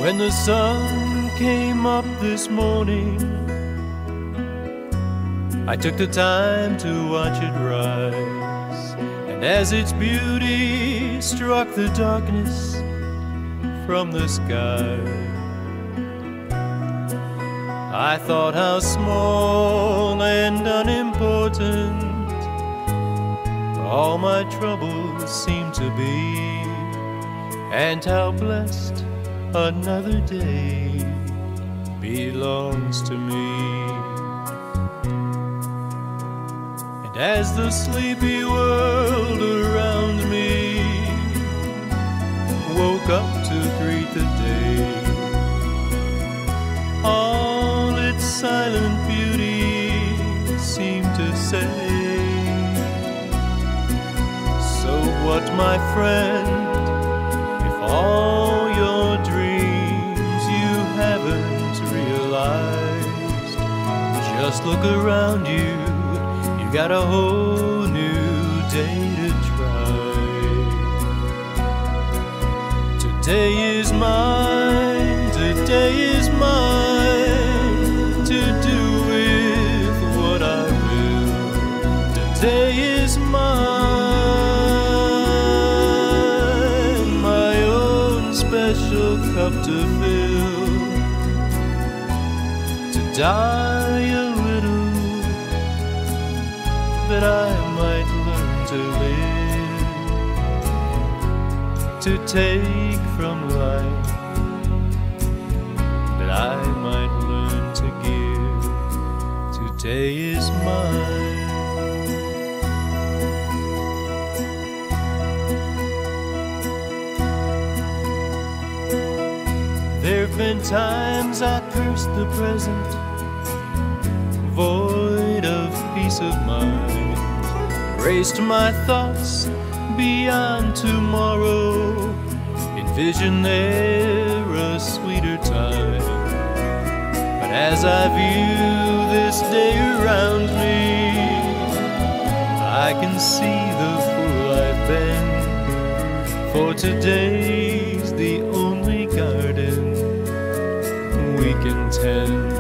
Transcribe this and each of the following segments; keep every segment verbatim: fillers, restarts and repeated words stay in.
When the sun came up this morning, I took the time to watch it rise, and as its beauty struck the darkness from the sky, I thought how small and unimportant all my troubles seemed to be, and how blessed another day belongs to me. And as the sleepy world around me woke up to greet the day, all its silent beauty seemed to say, so what, my friend, if all your dreams you haven't realized? Just look around you, you got a whole new day to try. Today is mine, today is mine, to do with what I will. Today is mine, my own special cup to fill, to die a little, that I might learn to live, to take from life, that I might learn to give. Today is mine. There've been times I cursed the present, void of peace of mind, raced my thoughts beyond tomorrow, envision there a sweeter time. But as I view this day around me, I can see the fool I've been, for today's the only garden we can tend.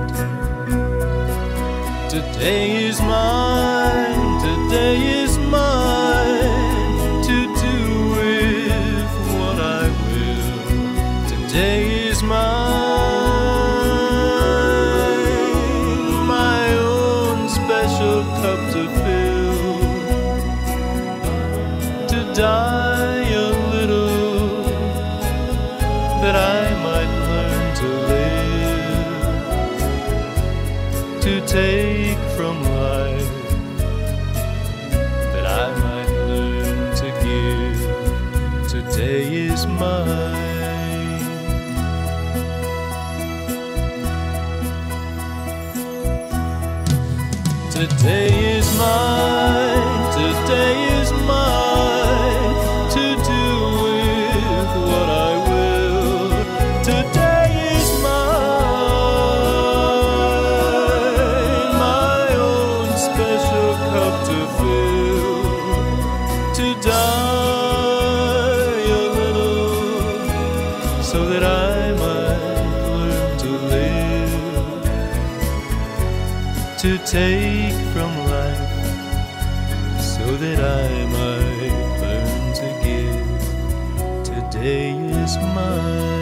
Today is mine, today is mine, to do with what I will. Today is mine, my own special cup to fill, to die a little, that I might learn to live, to take from life, that I might learn to give. Today is mine. Today is mine, today is mine, to do with what I will. Today is mine, my own special cup to fill, to die a little, so that I might learn to live, to take from life, so that I might learn to give. Today is mine.